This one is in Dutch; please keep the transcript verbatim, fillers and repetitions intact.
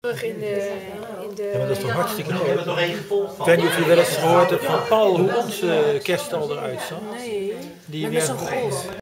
In de, in de... Ja, maar dat is toch hartstikke We mooi. hebben nog één gevolgd. Ik weet niet of je wel eens gehoord hebt van Paul hoe onze kerststal eruit zag. Nee, Die maar met zo'n werd- golf.